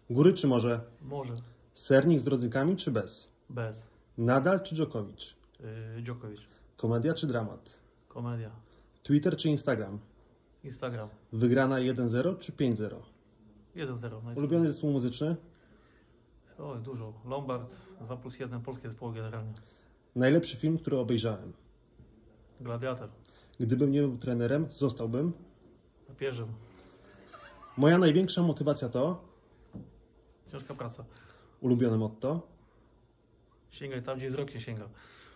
Góry czy morze? Morze. Sernik z rodzykami czy bez? Bez. Nadal czy Djokovic? Djokovic. Komedia czy dramat? Komedia. Twitter czy Instagram? Instagram. Wygrana 1-0 czy 5-0? 1-0. Ulubiony zespół muzyczny? Oj, dużo. Lombard, 2+1, polskie zespoły generalnie. Najlepszy film, który obejrzałem? Gladiator. Gdybym nie był trenerem, zostałbym? Papieżem. Moja największa motywacja to? Ciężka praca. Ulubione motto? Sięgaj tam, gdzie wzrok nie sięga.